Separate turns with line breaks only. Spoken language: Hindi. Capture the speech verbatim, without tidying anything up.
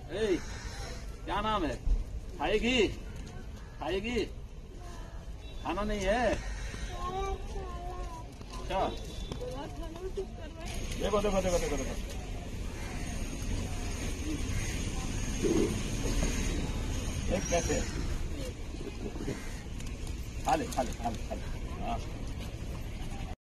ए, क्या नाम है? खाएगी? खाएगी? खाना नहीं है? क्या? देखो देखो देखो देखो देखो एक कैसे खा ले खा ले खा ले खा ले हाँ